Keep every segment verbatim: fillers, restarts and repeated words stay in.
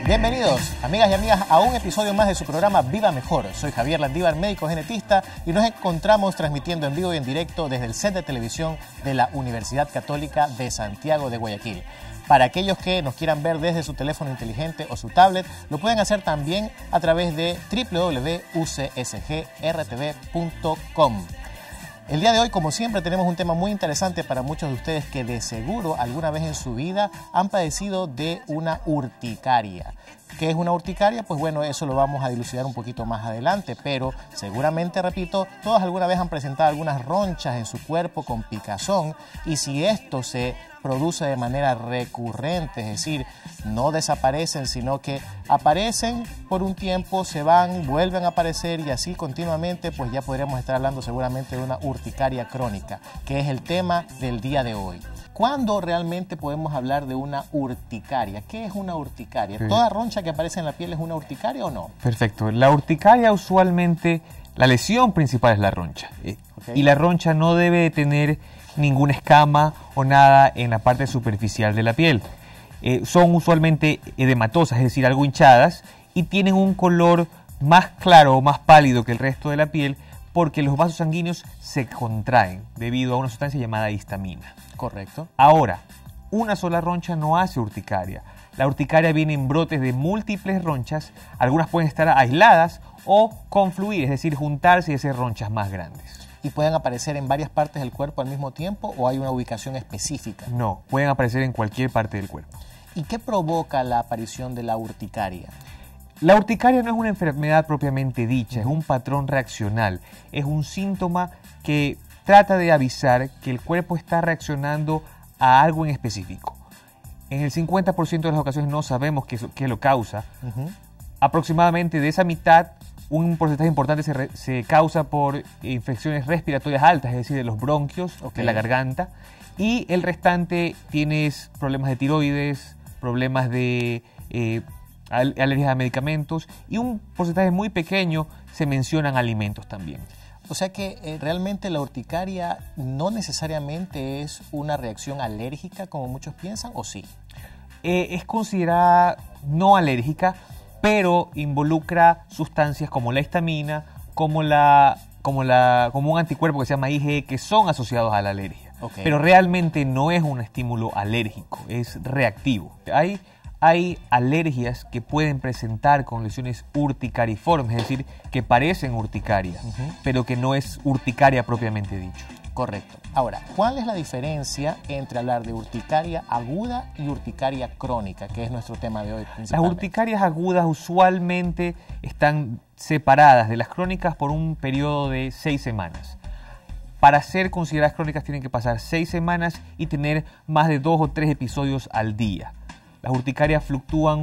Bienvenidos, amigas y amigas, a un episodio más de su programa Viva Mejor. Soy Javier Landívar, médico genetista, y nos encontramos transmitiendo en vivo y en directo desde el set de televisión de la Universidad Católica de Santiago de Guayaquil. Para aquellos que nos quieran ver desde su teléfono inteligente o su tablet, lo pueden hacer también a través de w w w punto u c s g r t v punto com. El día de hoy, como siempre, tenemos un tema muy interesante para muchos de ustedes que de seguro alguna vez en su vida han padecido de una urticaria. ¿Qué es una urticaria? Pues bueno, eso lo vamos a dilucidar un poquito más adelante, pero seguramente, repito, todos alguna vez han presentado algunas ronchas en su cuerpo con picazón, y si esto se produce de manera recurrente, es decir, no desaparecen, sino que aparecen por un tiempo, se van, vuelven a aparecer y así continuamente, pues ya podríamos estar hablando seguramente de una urticaria crónica, que es el tema del día de hoy. ¿Cuándo realmente podemos hablar de una urticaria? ¿Qué es una urticaria? Sí. ¿Toda roncha que aparece en la piel es una urticaria o no? Perfecto. La urticaria usualmente, la lesión principal es la roncha. Okay. Y la roncha no debe de tener ninguna escama o nada en la parte superficial de la piel. Eh, son usualmente edematosas, es decir, algo hinchadas, y tienen un color más claro o más pálido que el resto de la piel, porque los vasos sanguíneos se contraen debido a una sustancia llamada histamina. Correcto. Ahora, una sola roncha no hace urticaria. La urticaria viene en brotes de múltiples ronchas, algunas pueden estar aisladas o confluir, es decir, juntarse y hacer ronchas más grandes. ¿Y pueden aparecer en varias partes del cuerpo al mismo tiempo o hay una ubicación específica? No, pueden aparecer en cualquier parte del cuerpo. ¿Y qué provoca la aparición de la urticaria? La urticaria no es una enfermedad propiamente dicha, es un patrón reaccional, es un síntoma que trata de avisar que el cuerpo está reaccionando a algo en específico. En el cincuenta por ciento de las ocasiones no sabemos qué, qué lo causa. Uh-huh. Aproximadamente de esa mitad, un porcentaje importante se, re, se causa por infecciones respiratorias altas, es decir, de los bronquios, okay, de la garganta, y el restante tienes problemas de tiroides, problemas de eh, alergias a medicamentos, y un porcentaje muy pequeño se mencionan alimentos también. O sea que eh, realmente la urticaria no necesariamente es una reacción alérgica como muchos piensan, ¿o sí? Eh, es considerada no alérgica, pero involucra sustancias como la histamina, como, la, como, la, como un anticuerpo que se llama I G E, que son asociados a la alergia. Okay. Pero realmente no es un estímulo alérgico, es reactivo. Hay, hay alergias que pueden presentar con lesiones urticariformes, es decir, que parecen urticaria, uh-huh, pero que no es urticaria propiamente dicho. Correcto. Ahora, ¿cuál es la diferencia entre hablar de urticaria aguda y urticaria crónica, que es nuestro tema de hoy principalmente? Las urticarias agudas usualmente están separadas de las crónicas por un periodo de seis semanas. Para ser consideradas crónicas tienen que pasar seis semanas y tener más de dos o tres episodios al día. Las urticarias fluctúan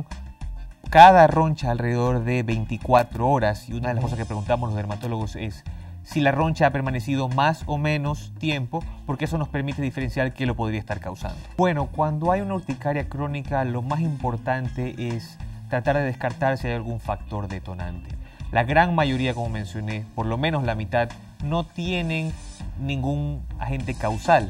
cada roncha alrededor de veinticuatro horas, y una de las cosas que preguntamos los dermatólogos es si la roncha ha permanecido más o menos tiempo, porque eso nos permite diferenciar qué lo podría estar causando. Bueno, cuando hay una urticaria crónica, lo más importante es tratar de descartar si hay algún factor detonante. La gran mayoría, como mencioné, por lo menos la mitad, no tienen ningún agente causal.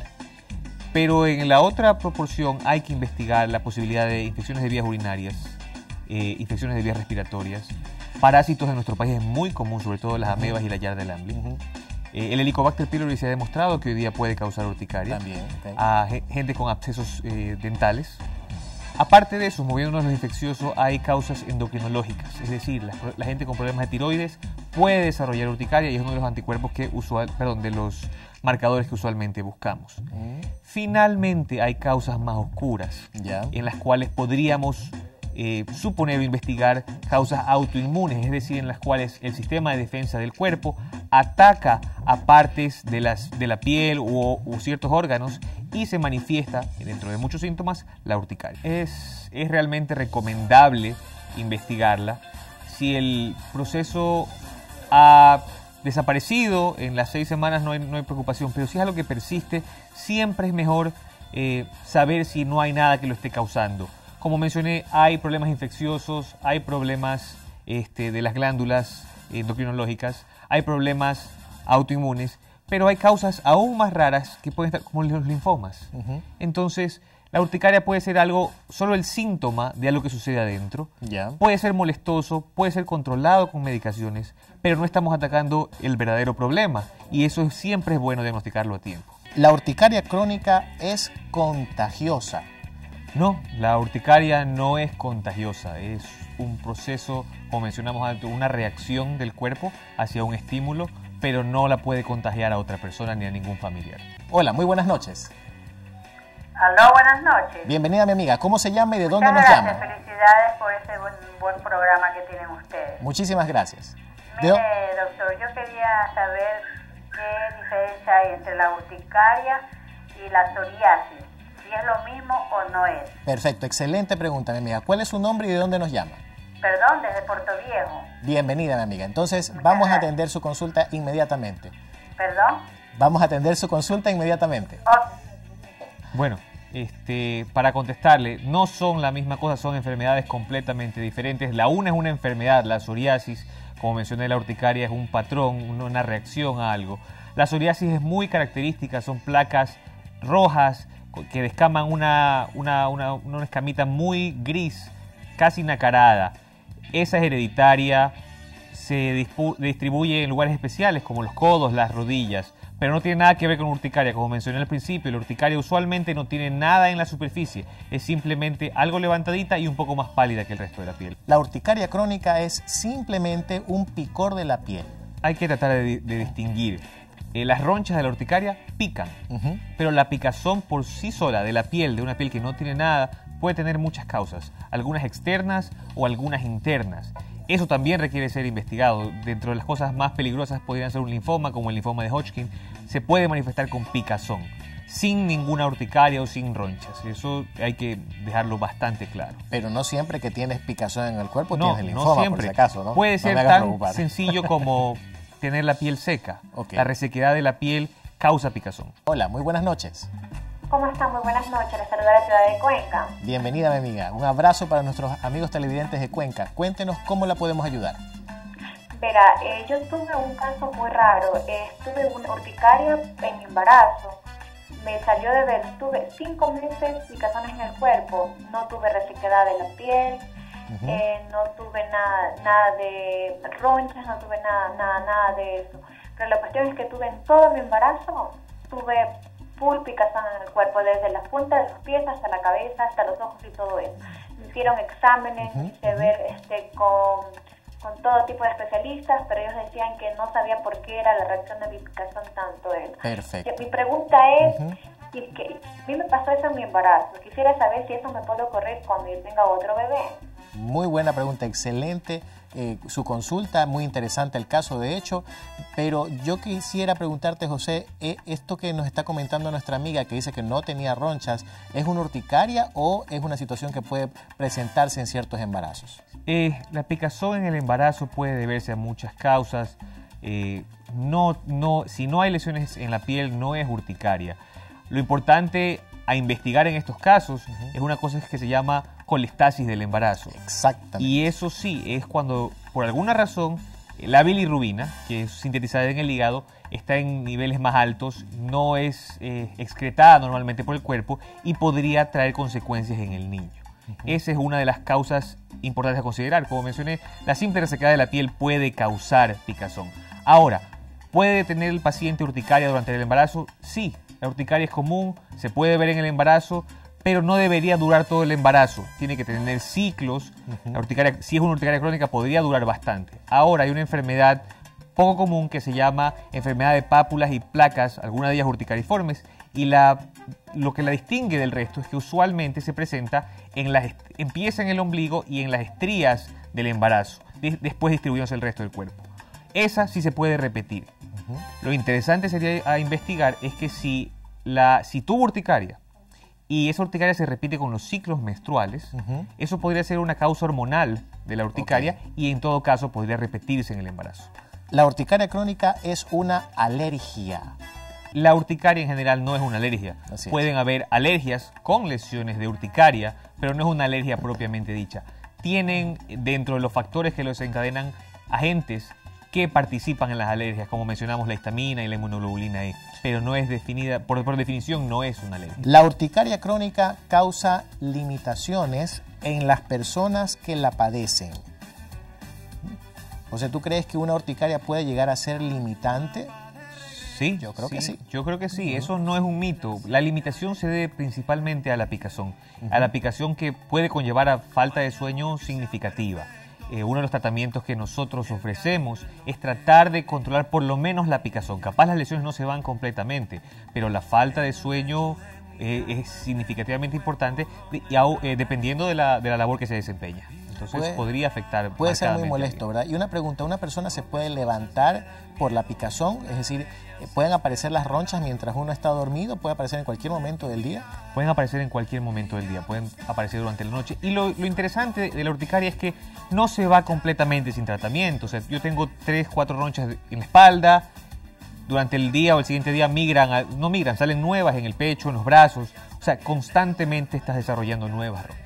Pero en la otra proporción hay que investigar la posibilidad de infecciones de vías urinarias, eh, infecciones de vías respiratorias. Parásitos en nuestro país es muy común, sobre todo las amebas y la Yardelamblia. Uh-huh. eh, el Helicobacter pylori se ha demostrado que hoy día puede causar urticaria. También, okay. A gente con abscesos eh, dentales. Aparte de eso, moviéndonos lo infeccioso, hay causas endocrinológicas, es decir, la, la gente con problemas de tiroides puede desarrollar urticaria, y es uno de los anticuerpos que usual, perdón, de los marcadores que usualmente buscamos. Uh-huh. Finalmente, hay causas más oscuras, yeah, en las cuales podríamos Eh, suponer o investigar causas autoinmunes, es decir, en las cuales el sistema de defensa del cuerpo ataca a partes de, las, de la piel u, u ciertos órganos y se manifiesta, dentro de muchos síntomas, la urticaria. Es, es realmente recomendable investigarla. Si el proceso ha desaparecido en las seis semanas, no hay, no hay preocupación, pero si es algo que persiste, siempre es mejor eh, saber si no hay nada que lo esté causando. Como mencioné, hay problemas infecciosos, hay problemas este, de las glándulas endocrinológicas, hay problemas autoinmunes, pero hay causas aún más raras que pueden estar como los linfomas. Uh-huh. Entonces, La urticaria puede ser algo, solo el síntoma de algo que sucede adentro. Ya. Puede ser molestoso, puede ser controlado con medicaciones, pero no estamos atacando el verdadero problema. Y eso siempre es bueno diagnosticarlo a tiempo. ¿La urticaria crónica es contagiosa? No, la urticaria no es contagiosa. Es un proceso, como mencionamos antes, una reacción del cuerpo hacia un estímulo, pero no la puede contagiar a otra persona ni a ningún familiar. Hola, muy buenas noches. Aló, buenas noches. Bienvenida, mi amiga. ¿Cómo se llama y de dónde Muchas nos gracias, llama? felicidades por ese buen, buen programa que tienen ustedes. Muchísimas gracias. Mire, De- doctor, yo quería saber qué diferencia hay entre la urticaria y la psoriasis. Si es lo mismo o no es. Perfecto, excelente pregunta, mi amiga. ¿Cuál es su nombre y de dónde nos llama? Perdón, desde Puerto Viejo. Bienvenida, mi amiga. Entonces, Muchas vamos a gracias. atender su consulta inmediatamente. ¿Perdón? Vamos a atender su consulta inmediatamente. Oh, Bueno, este, para contestarle, no son la misma cosa, son enfermedades completamente diferentes. La una es una enfermedad, la psoriasis, como mencioné, la urticaria es un patrón, una reacción a algo. La psoriasis es muy característica, son placas rojas que descaman una, una, una, una escamita muy gris, casi nacarada. Esa es hereditaria, se distribuye en lugares especiales como los codos, las rodillas, pero no tiene nada que ver con urticaria. Como mencioné al principio, la urticaria usualmente no tiene nada en la superficie, es simplemente algo levantadita y un poco más pálida que el resto de la piel. La urticaria crónica es simplemente un picor de la piel. Hay que tratar de, de distinguir. Eh, las ronchas de la urticaria pican, Ujú. pero la picazón por sí sola de la piel, de una piel que no tiene nada, puede tener muchas causas, algunas externas o algunas internas. Eso también requiere ser investigado. Dentro de las cosas más peligrosas podrían ser un linfoma, como el linfoma de Hodgkin. Se puede manifestar con picazón, sin ninguna urticaria o sin ronchas. Eso hay que dejarlo bastante claro. Pero no siempre que tienes picazón en el cuerpo No, tienes el no linfoma, siempre. por si acaso, ¿no? Puede No ser me hagas tan preocupar. sencillo como tener la piel seca. Ok. La resequedad de la piel causa picazón. Hola, muy buenas noches. ¿cómo están? Muy buenas noches. Les saluda la ciudad de Cuenca. Bienvenida, mi amiga. Un abrazo para nuestros amigos televidentes de Cuenca. Cuéntenos cómo la podemos ayudar. Verá, eh, yo tuve un caso muy raro. Eh, tuve una urticaria en mi embarazo. Me salió de ver, tuve cinco meses picazones en el cuerpo. No tuve resequedad de la piel, Ujú. eh, no tuve nada, nada de ronchas, no tuve nada, nada, nada de eso. Pero la cuestión es que tuve en todo mi embarazo, tuve full picazón en el cuerpo, desde la punta de los pies hasta la cabeza, hasta los ojos y todo eso. Me hicieron exámenes, Ujú, hice ujú. ver este, con, con todo tipo de especialistas, pero ellos decían que no sabía por qué era la reacción de mi picazón tanto eso. Perfecto. Mi pregunta es, Ujú. si es que a mí me pasó eso en mi embarazo, quisiera saber si eso me puede ocurrir cuando yo tenga otro bebé. Muy buena pregunta, excelente eh, su consulta, muy interesante el caso de hecho, pero yo quisiera preguntarte, José, eh, esto que nos está comentando nuestra amiga que dice que no tenía ronchas, ¿es una urticaria o es una situación que puede presentarse en ciertos embarazos? Eh, la picazón en el embarazo puede deberse a muchas causas. Eh, no, no, si no hay lesiones en la piel, no es urticaria. Lo importante a investigar en estos casos Ujú. es una cosa que se llama colistasis del embarazo. Exactamente. Y eso sí, es cuando por alguna razón la bilirrubina, que es sintetizada en el hígado, está en niveles más altos, no es eh, excretada normalmente por el cuerpo y podría traer consecuencias en el niño. Esa es una de las causas importantes a considerar. Como mencioné, la simple resequedad de la piel puede causar picazón. Ahora, ¿puede tener el paciente urticaria durante el embarazo? Sí, la urticaria es común, se puede ver en el embarazo, pero no debería durar todo el embarazo. Tiene que tener ciclos. Ujú. La urticaria, si es una urticaria crónica, podría durar bastante. Ahora hay una enfermedad poco común que se llama enfermedad de pápulas y placas, algunas de ellas urticariformes, y la, lo que la distingue del resto es que usualmente se presenta en las, est- empieza en el ombligo y en las estrías del embarazo, de- después distribuyéndose el resto del cuerpo. Esa sí se puede repetir. Ujú. Lo interesante sería a investigar es que si, la, si tuvo urticaria y esa urticaria se repite con los ciclos menstruales, Ujú. eso podría ser una causa hormonal de la urticaria Ok. y en todo caso podría repetirse en el embarazo. La urticaria crónica es una alergia. La urticaria en general no es una alergia. Así es. Pueden haber alergias con lesiones de urticaria, pero no es una alergia propiamente dicha. Tienen dentro de los factores que los encadenan agentes que participan en las alergias, como mencionamos la histamina y la inmunoglobulina E, pero no es definida, por, por definición no es una alergia. La urticaria crónica causa limitaciones en las personas que la padecen. O sea, ¿tú crees que una urticaria puede llegar a ser limitante? Sí, yo creo sí, que sí. Yo creo que sí, uh-huh. Eso no es un mito. La limitación se debe principalmente a la picazón, uh-huh. a la picazón que puede conllevar a falta de sueño significativa. Eh, uno de los tratamientos que nosotros ofrecemos es tratar de controlar por lo menos la picazón. Capaz las lesiones no se van completamente, pero la falta de sueño eh, es significativamente importante y, eh, dependiendo de la, de la labor que se desempeña. Entonces puede, podría afectar. Puede ser muy molesto, ¿verdad? Y una pregunta, ¿una persona se puede levantar por la picazón? Es decir, ¿pueden aparecer las ronchas mientras uno está dormido? ¿Puede aparecer en cualquier momento del día? Pueden aparecer en cualquier momento del día, pueden aparecer durante la noche. Y lo, lo interesante de la urticaria es que no se va completamente sin tratamiento. O sea, yo tengo tres, cuatro ronchas en la espalda, durante el día o el siguiente día migran, no migran, salen nuevas en el pecho, en los brazos. O sea, constantemente estás desarrollando nuevas ronchas.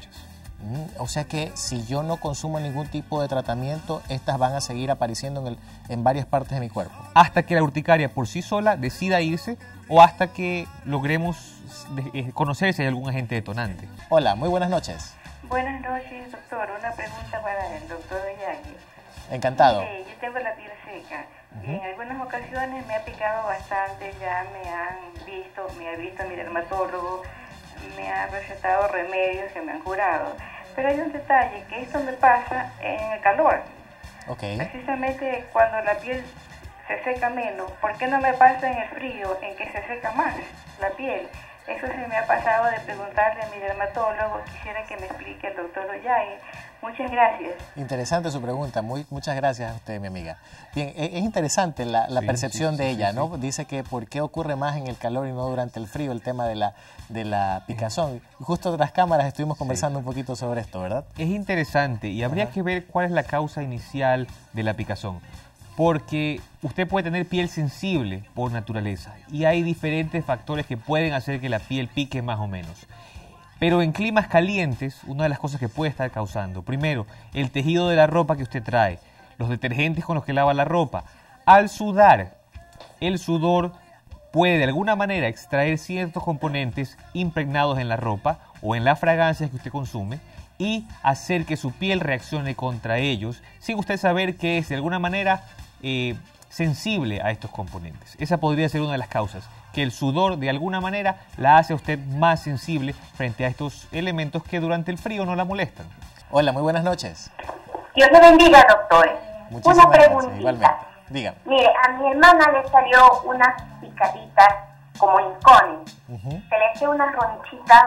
O sea que si yo no consumo ningún tipo de tratamiento, estas van a seguir apareciendo en, el, en varias partes de mi cuerpo. Hasta que la urticaria por sí sola decida irse o hasta que logremos de, conocer si hay algún agente detonante. Hola, muy buenas noches. Buenas noches, doctor. Una pregunta para el doctor Ollagui. Encantado. Sí, yo tengo la piel seca. Uh-huh. En algunas ocasiones me ha picado bastante, ya me han visto, me ha visto mi dermatólogo, me ha recetado remedios que me han curado. Pero hay un detalle, que esto me pasa en el calor. Okay. Precisamente cuando la piel se seca menos. ¿Por qué no me pasa en el frío, en que se seca más la piel? Eso se me ha pasado de preguntarle a mi dermatólogo. Quisiera que me explique el doctor Ollagui. Muchas gracias. Interesante su pregunta. Muy, muchas gracias a usted, mi amiga. Bien, es interesante la, la sí, percepción sí, de sí, ella, sí, ¿no? Sí. Dice que por qué ocurre más en el calor y no durante el frío el tema de la, de la picazón. Justo tras cámaras estuvimos conversando sí. un poquito sobre esto, ¿verdad? Es interesante y habría Ajá. que ver cuál es la causa inicial de la picazón. Porque usted puede tener piel sensible por naturaleza y hay diferentes factores que pueden hacer que la piel pique más o menos. Pero en climas calientes, una de las cosas que puede estar causando, primero, el tejido de la ropa que usted trae, los detergentes con los que lava la ropa. Al sudar, el sudor puede de alguna manera extraer ciertos componentes impregnados en la ropa o en las fragancias que usted consume y hacer que su piel reaccione contra ellos sin usted saber que es de alguna manera eh, sensible a estos componentes. Esa podría ser una de las causas, que el sudor de alguna manera la hace a usted más sensible frente a estos elementos que durante el frío no la molestan. Hola, muy buenas noches. Dios le bendiga, doctor. Muchísimas una preguntita. Igualmente. Dígame. Mire, a mi hermana le salió unas picaditas como incones. Uh-huh. Se le hacía unas ronchitas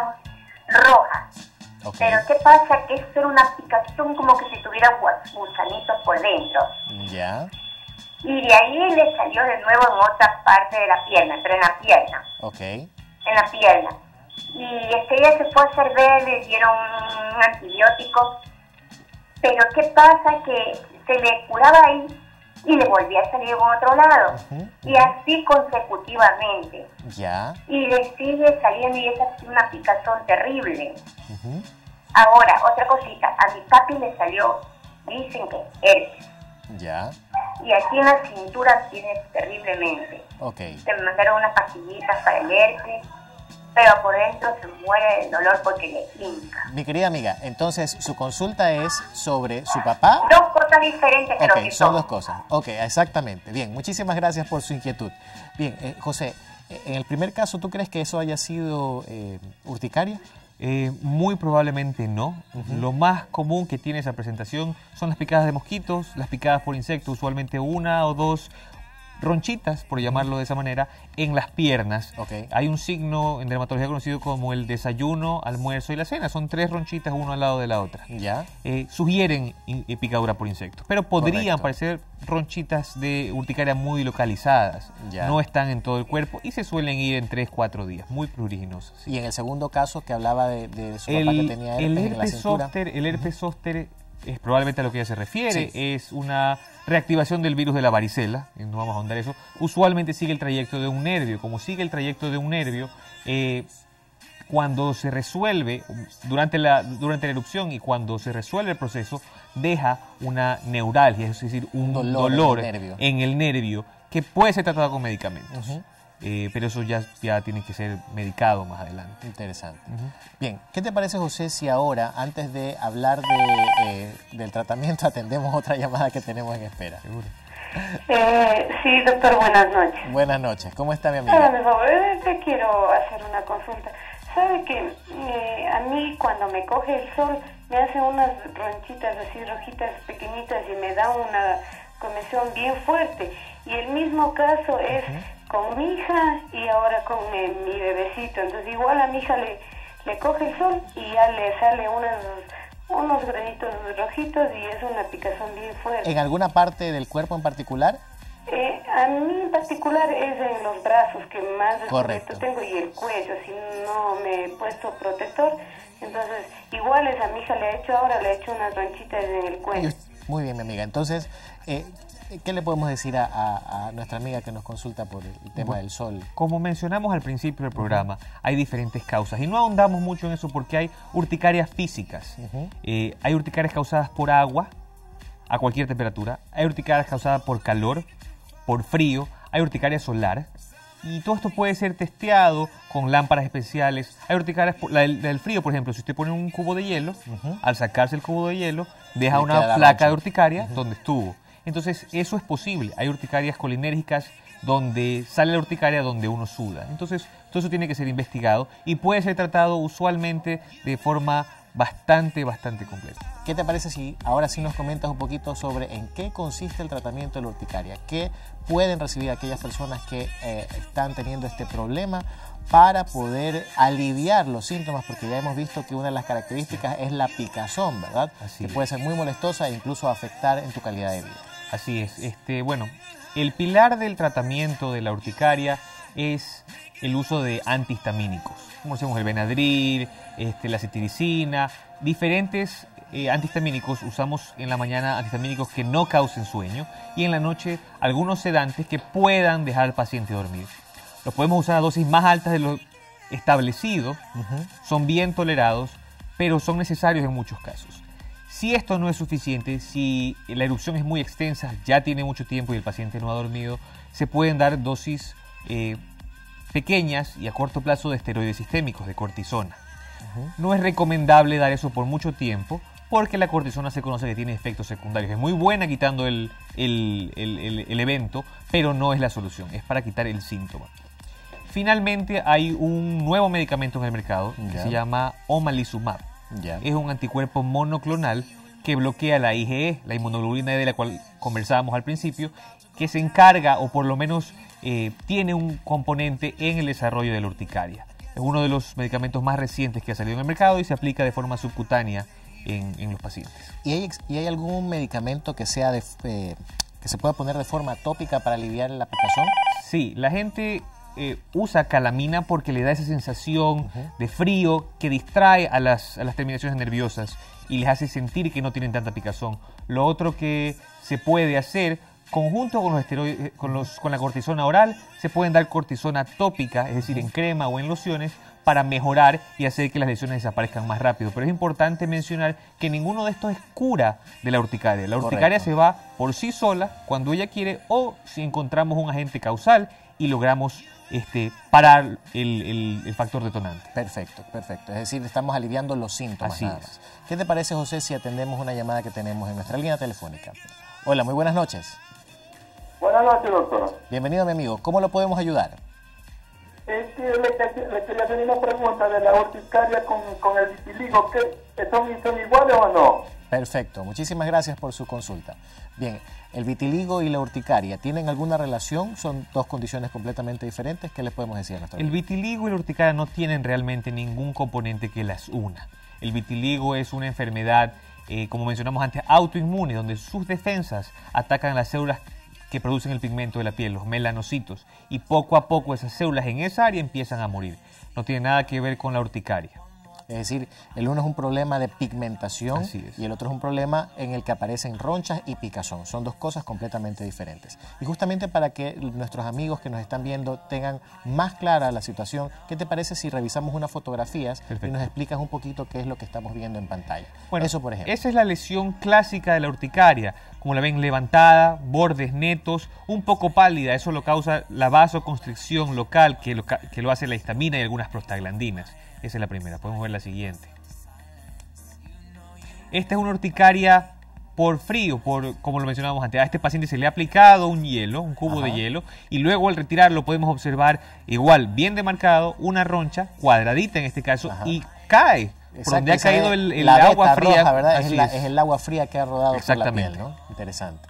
rojas. Okay. Pero ¿qué pasa? Que es una picazón como que si tuviera gusanitos por dentro. Ya. Yeah. Y de ahí le salió de nuevo en otra parte de la pierna, pero en la pierna. Ok. En la pierna. Y este ella se fue a hacer ver, le dieron un antibiótico. Pero ¿qué pasa? Que se le curaba ahí y le volvía a salir en otro lado. Uh-huh. Y así consecutivamente. Ya. Y le sigue saliendo y esa es una picazón terrible. Uh-huh. Ahora, otra cosita. A mi papi le salió, dicen que herpes. Ya. Y aquí en la cintura tiene terriblemente. Okay. Te mandaron unas pastillitas para el herpes, pero por dentro se muere del dolor porque le hinca. Mi querida amiga, entonces su consulta es sobre su papá. Dos cosas diferentes, pero okay, son dos cosas. Ok, exactamente. Bien, muchísimas gracias por su inquietud. Bien, eh, José, en el primer caso, ¿tú crees que eso haya sido eh, urticaria? Eh, muy probablemente no. Uh-huh. Lo más común que tiene esa presentación son las picadas de mosquitos, las picadas por insectos, usualmente una o dos ronchitas, por llamarlo de esa manera, en las piernas. Okay. Hay un signo en dermatología conocido como el desayuno, almuerzo y la cena. Son tres ronchitas uno al lado de la otra. ¿Ya? Eh, sugieren in, eh, picadura por insectos, pero podrían Correcto. parecer ronchitas de urticaria muy localizadas. Ya. No están en todo el cuerpo y se suelen ir en tres, cuatro días, muy pruriginosas. Sí. Y en el segundo caso que hablaba de, de su el, papá que tenía herpes, el herpes en la cintura. zóster, el herpes zóster es probablemente a lo que ella se refiere, sí. Es una reactivación del virus de la varicela, no vamos a ahondar eso, usualmente sigue el trayecto de un nervio, como sigue el trayecto de un nervio, eh, Cuando se resuelve, durante la, durante la erupción y cuando se resuelve el proceso, deja una neuralgia, es decir, un dolor, dolor, en, el nervio. en el nervio que puede ser tratado con medicamentos. Uh-huh. eh, pero eso ya, ya tiene que ser medicado más adelante. Interesante. Uh-huh. Bien, ¿qué te parece, José, si ahora, antes de hablar de, eh, del tratamiento, atendemos otra llamada que tenemos en espera? Seguro. Eh, sí, doctor, buenas noches. Buenas noches, ¿cómo está mi Ah, amiga? por favor, eh, te quiero hacer una consulta. ¿Sabe que eh, a mí cuando me coge el sol me hace unas ronchitas así rojitas pequeñitas y me da una comezón bien fuerte? Y el mismo caso es uh-huh. con mi hija y ahora con mi, mi bebecito. Entonces igual a mi hija le, le coge el sol y ya le sale unas, unos granitos rojitos y es una picazón bien fuerte. ¿En alguna parte del cuerpo en particular? Eh, a mí en particular es en los brazos que más Correcto. tengo y el cuello, si no me he puesto protector, entonces igual es a mi hija le he hecho ahora, le he hecho unas ronchitas en el cuello. Muy bien, mi amiga, entonces, eh, ¿qué le podemos decir a, a, a nuestra amiga que nos consulta por el tema bueno, del sol? Como mencionamos al principio del programa, uh-huh. hay diferentes causas y no ahondamos mucho en eso porque hay urticarias físicas, uh-huh. eh, hay urticarias causadas por agua a cualquier temperatura, hay urticarias causadas por calor, por frío, hay urticaria solar y todo esto puede ser testeado con lámparas especiales. Hay urticarias, la del, la del frío, por ejemplo, si usted pone un cubo de hielo, uh-huh. al sacarse el cubo de hielo, deja Le una placa rancha. de urticaria uh-huh. donde estuvo. Entonces, eso es posible. Hay urticarias colinérgicas donde sale la urticaria donde uno suda. Entonces, todo eso tiene que ser investigado y puede ser tratado usualmente de forma bastante, bastante completa. ¿Qué te parece si ahora sí nos comentas un poquito sobre en qué consiste el tratamiento de la urticaria? ¿Qué pueden recibir aquellas personas que eh, están teniendo este problema para poder aliviar los síntomas? Porque ya hemos visto que una de las características es la picazón, ¿verdad? Así que es. puede ser muy molestosa e incluso afectar en tu calidad de vida. Así es. Este, bueno, el pilar del tratamiento de la urticaria es el uso de antihistamínicos. Como decimos, el Benadryl, este, la cetiricina, diferentes eh, antihistamínicos. Usamos en la mañana antihistamínicos que no causen sueño y en la noche algunos sedantes que puedan dejar al paciente dormir. Los podemos usar a dosis más altas de lo establecido, uh-huh. son bien tolerados, pero son necesarios en muchos casos. Si esto no es suficiente, si la erupción es muy extensa, ya tiene mucho tiempo y el paciente no ha dormido, se pueden dar dosis eh, pequeñas y a corto plazo de esteroides sistémicos, de cortisona. Uh-huh. No es recomendable dar eso por mucho tiempo porque la cortisona se conoce que tiene efectos secundarios. Es muy buena quitando el, el, el, el, el evento, pero no es la solución, es para quitar el síntoma. Finalmente hay un nuevo medicamento en el mercado que yeah. se llama omalizumab. Yeah. Es un anticuerpo monoclonal que bloquea la I G E, la inmunoglobulina E de la cual conversábamos al principio, que se encarga o por lo menos eh, tiene un componente en el desarrollo de la urticaria. Es uno de los medicamentos más recientes que ha salido en el mercado y se aplica de forma subcutánea en, en los pacientes. ¿Y hay, ¿Y hay algún medicamento que sea de, eh, que se pueda poner de forma tópica para aliviar la picazón? Sí, la gente eh, usa calamina porque le da esa sensación uh-huh. de frío que distrae a las, a las terminaciones nerviosas y les hace sentir que no tienen tanta picazón. Lo otro que se puede hacer, conjunto con los esteroides, con, los, con la cortisona oral, se pueden dar cortisona tópica, es decir, en crema o en lociones, para mejorar y hacer que las lesiones desaparezcan más rápido. Pero es importante mencionar que ninguno de estos es cura de la urticaria. La urticaria Correcto. Se va por sí sola cuando ella quiere o si encontramos un agente causal y logramos este, parar el, el, el factor detonante. Perfecto, perfecto. Es decir, estamos aliviando los síntomas Así nada es. más. ¿Qué te parece, José, si atendemos una llamada que tenemos en nuestra línea telefónica? Hola, muy buenas noches. Buenas noches, doctor. Bienvenido, mi amigo. ¿Cómo lo podemos ayudar? Es que le, le quería hacer una pregunta de la urticaria con, con el vitiligo. ¿Qué, son, ¿Son iguales o no? Perfecto. Muchísimas gracias por su consulta. Bien, ¿el vitiligo y la urticaria tienen alguna relación? ¿Son dos condiciones completamente diferentes? ¿Qué les podemos decir a nuestra El vitiligo y la urticaria no tienen realmente ningún componente que las una. El vitiligo es una enfermedad, eh, como mencionamos antes, autoinmune, donde sus defensas atacan las células que producen el pigmento de la piel, los melanocitos, y poco a poco esas células en esa área empiezan a morir. No tiene nada que ver con la urticaria. Es decir, el uno es un problema de pigmentación y el otro es un problema en el que aparecen ronchas y picazón. Son dos cosas completamente diferentes. Y justamente para que nuestros amigos que nos están viendo tengan más clara la situación, ¿qué te parece si revisamos unas fotografías Perfecto. y nos explicas un poquito qué es lo que estamos viendo en pantalla? Bueno, eso por ejemplo. Esa es la lesión clásica de la urticaria. Como la ven, levantada, bordes netos, un poco pálida. Eso lo causa la vasoconstricción local que lo, que lo hace la histamina y algunas prostaglandinas. Esa es la primera. Podemos ver la siguiente. Esta es una urticaria por frío, por, como lo mencionábamos antes. A este paciente se le ha aplicado un hielo, un cubo Ajá. de hielo, y luego al retirarlo podemos observar igual, bien demarcado, una roncha, cuadradita en este caso, Ajá. y cae. Exacto, por donde ha caído el, el agua fría. Roja, ¿verdad? Es, la, es. es el agua fría que ha rodado por la piel, ¿no? Interesante.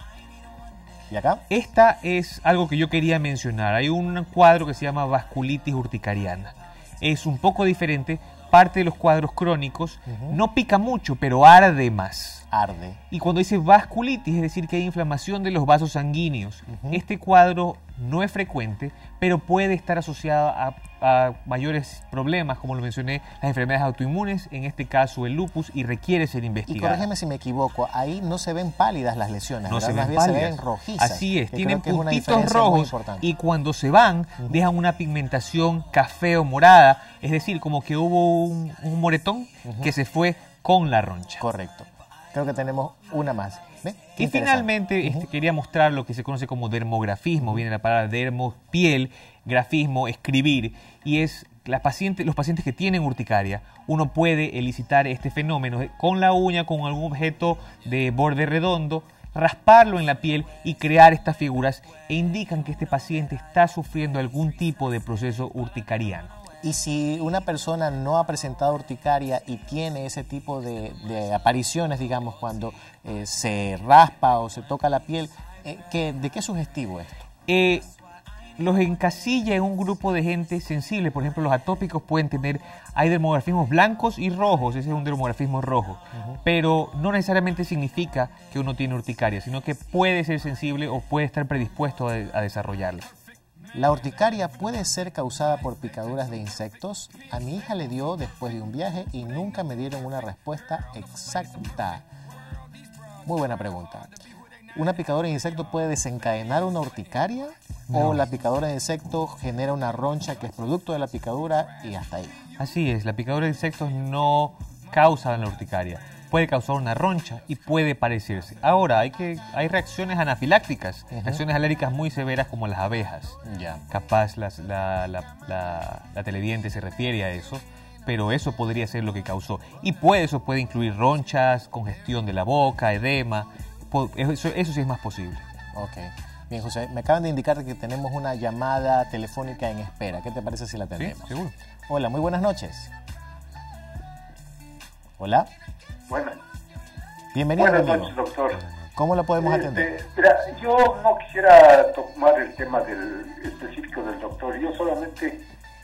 ¿Y acá? Esta es algo que yo quería mencionar. Hay un cuadro que se llama vasculitis urticariana. Es un poco diferente, parte de los cuadros crónicos, uh-huh. no pica mucho, pero arde más. Arde. Y cuando dice vasculitis, es decir, que hay inflamación de los vasos sanguíneos. Uh-huh. Este cuadro no es frecuente, pero puede estar asociado a, a mayores problemas, como lo mencioné, las enfermedades autoinmunes, en este caso el lupus, y requiere ser investigado. Y corrígeme si me equivoco, ahí no se ven pálidas las lesiones, no ¿verdad? se ven Más bien pálidas. se ven rojizas. Así es, tienen puntitos rojos y cuando se van uh-huh. dejan una pigmentación café o morada, es decir, como que hubo un, un moretón uh-huh. que se fue con la roncha. Correcto. Creo que tenemos una más. ¿Ve? Y finalmente uh-huh. este, quería mostrar lo que se conoce como dermografismo, uh-huh. viene la palabra dermo, piel, grafismo, escribir, y es la paciente, los pacientes que tienen urticaria, uno puede elicitar este fenómeno con la uña, con algún objeto de borde redondo, rasparlo en la piel y crear estas figuras e indican que este paciente está sufriendo algún tipo de proceso urticariano. Y si una persona no ha presentado urticaria y tiene ese tipo de, de apariciones, digamos, cuando eh, se raspa o se toca la piel, eh, ¿qué, ¿de qué es sugestivo esto? Eh, los encasilla en un grupo de gente sensible. Por ejemplo, los atópicos pueden tener, hay dermografismos blancos y rojos, ese es un dermografismo rojo, uh-huh. pero no necesariamente significa que uno tiene urticaria, sino que puede ser sensible o puede estar predispuesto a, a desarrollarla. ¿La urticaria puede ser causada por picaduras de insectos? A mi hija le dio después de un viaje y nunca me dieron una respuesta exacta. Muy buena pregunta. ¿Una picadura de insecto puede desencadenar una urticaria? No. ¿O la picadura de insecto genera una roncha que es producto de la picadura y hasta ahí? Así es, la picadura de insectos no causa la urticaria. Puede causar una roncha y puede parecerse. Ahora, hay, que, hay reacciones anafilácticas, uh-huh. reacciones alérgicas muy severas como las abejas. Ya. Capaz las, la, la, la, la televidente se refiere a eso, pero eso podría ser lo que causó. Y puede, eso puede incluir ronchas, congestión de la boca, edema. Eso, eso sí es más posible. Ok. Bien, José, me acaban de indicar que tenemos una llamada telefónica en espera. ¿Qué te parece si la atendemos? Sí, seguro. Hola, muy buenas noches. Hola. Bueno. Bienvenido. Buenas noches, doctor. ¿Cómo lo podemos este, atender? Mira, yo no quisiera tomar el tema del específico del doctor. Yo solamente,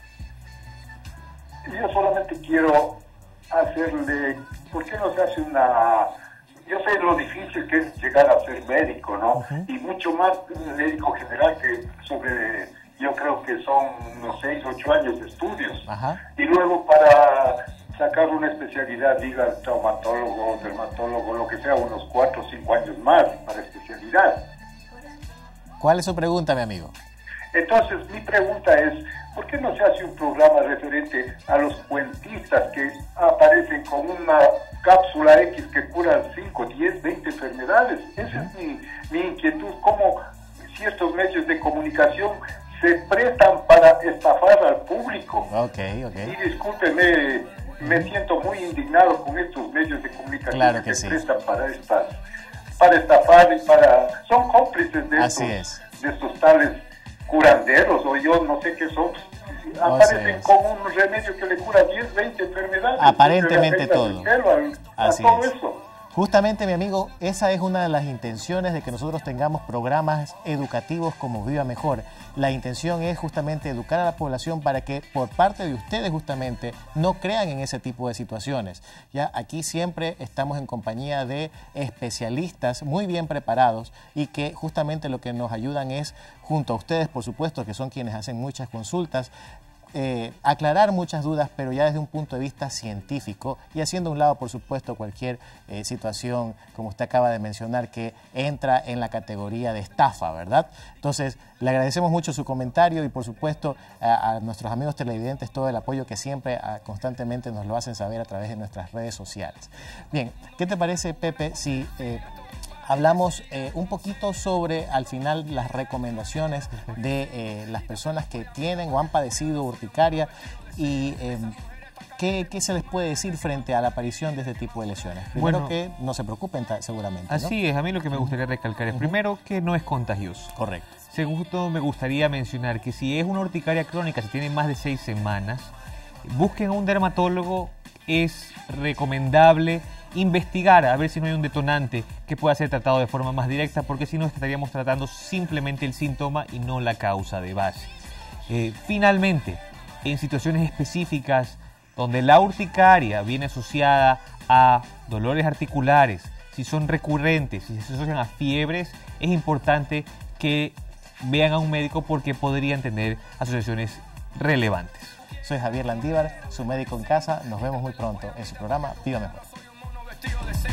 yo solamente quiero hacerle, ¿por qué no se hace una? Yo sé lo difícil que es llegar a ser médico, ¿no? Uh-huh. Y mucho más médico general que sobre, yo creo que son unos seis, ocho años de estudios. Uh-huh. Y luego para sacar una especialidad, diga traumatólogo, dermatólogo, lo que sea, unos cuatro o cinco años más para especialidad. ¿Cuál es su pregunta, mi amigo? Entonces, mi pregunta es, ¿por qué no se hace un programa referente a los cuentistas que aparecen con una cápsula X que cura cinco, diez, veinte enfermedades? Esa es mi, mi inquietud, cómo si estos medios de comunicación se prestan para estafar al público. Okay, okay. Y discúlpeme, me siento muy indignado con estos medios de comunicación claro que que se sí. prestan para estas, para estafar y para, son cómplices de Así estos, es. de estos tales curanderos, o yo no sé qué son, aparecen es. con un remedio que le cura diez, veinte enfermedades. Aparentemente todo. Al, Así a todo es. eso. Justamente, mi amigo, esa es una de las intenciones de que nosotros tengamos programas educativos como Viva Mejor. La intención es justamente educar a la población para que por parte de ustedes justamente no crean en ese tipo de situaciones. Ya aquí siempre estamos en compañía de especialistas muy bien preparados y que justamente lo que nos ayudan es, junto a ustedes, por supuesto, que son quienes hacen muchas consultas, eh, aclarar muchas dudas, pero ya desde un punto de vista científico y haciendo a un lado, por supuesto, cualquier eh, situación, como usted acaba de mencionar, que entra en la categoría de estafa, ¿verdad? Entonces, le agradecemos mucho su comentario y, por supuesto, a, a nuestros amigos televidentes todo el apoyo que siempre a, constantemente nos lo hacen saber a través de nuestras redes sociales. Bien, ¿qué te parece, Pepe, si eh, hablamos eh, un poquito sobre, al final, las recomendaciones de eh, las personas que tienen o han padecido urticaria y eh, ¿qué, qué se les puede decir frente a la aparición de este tipo de lesiones? Primero, bueno, que no se preocupen seguramente, así ¿no? es, a mí lo que me gustaría recalcar es, uh-huh. primero, que no es contagioso. Correcto. Segundo, me gustaría mencionar que si es una urticaria crónica, si tiene más de seis semanas, busquen a un dermatólogo. Es recomendable investigar a ver si no hay un detonante que pueda ser tratado de forma más directa, porque si no estaríamos tratando simplemente el síntoma y no la causa de base. Eh, finalmente, en situaciones específicas donde la urticaria viene asociada a dolores articulares, si son recurrentes, si se asocian a fiebres, es importante que vean a un médico porque podrían tener asociaciones relevantes. Soy Javier Landívar, su médico en casa. Nos vemos muy pronto en su programa Viva Mejor.